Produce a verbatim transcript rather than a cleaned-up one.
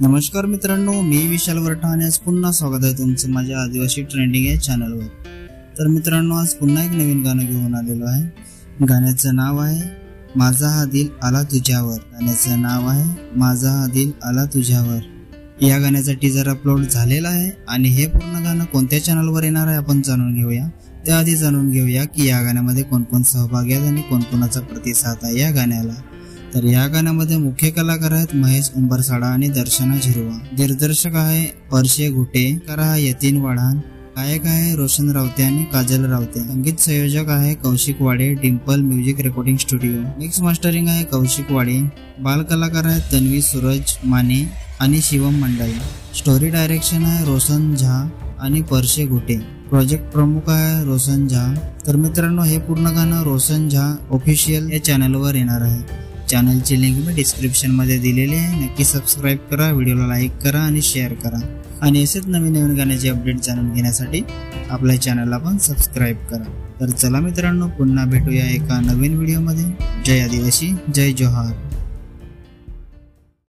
नमस्कार मित्रांनो, मी विशाल वरठा आणि आज पुन्हा स्वागत आहे तुमचं माझ्या आदिवासी ट्रेंडिंग या चॅनलवर। तर मित्रांनो, आज पुन्हा एक नवीन गाणं घेऊन आलेलो आहे। गाण्याचं नाव आहे माझा हा दिल आला तुझ्यावर। गाण्याचं नाव आहे माझा हा दिल आला तुझ्यावर। या गाण्याचा टीजर अपलोड झालेला आहे आणि हे पूर्ण गाणं कोणत्या चॅनलवर येणार आहे आपण जाणून घेऊया। त्याआधी जाणून घेऊया की या गाण्यामध्ये कोण कोण सहभागी आहेत आणि कोण कोणाचा प्रतिसाद आहे या गाण्याला। तर या गाण्यामध्ये मुख्य कलाकार आहेत महेश उंबरसाडा आणि दर्शना झिरवा। दिग्दर्शक आहे परशे घुटे, करा आहे यतीन वाढान, गायक आहे रोशन रावते आणि काजल रावते, संगीत संयोजक आहे Kaushik Wade, Dimple music recording studio, mix mastering आहे कौशिक वाडे, बाल कलाकार आहेत तन्वी सूरज माने आणि शिवम मंडल, स्टोरी डायरेक्शन आहे रोशन झा आणि परशे घुटे, प्रोजेक्ट प्रमुख आहे रोशन झा। तर मित्रांनो, हे पूर्ण गाणं रोशन झा ऑफिशियल या चॅनलवर येणार आहे। चॅनलची लिंक मी डिस्क्रिप्शन मध्ये दिलेली आहे, नक्की सबस्क्राइब करा, व्हिडिओला लाईक करा आणि शेअर करा आणि असेच नवीन नवीन गाण्याचे अपडेट जाणून घेण्यासाठी आपल्या चॅनलला पण सबस्क्राइब करा। तर चला मित्रांनो, पुन्हा भेटूया एका नवीन व्हिडिओ मध्ये। जय आदिवासी, जय जोहार।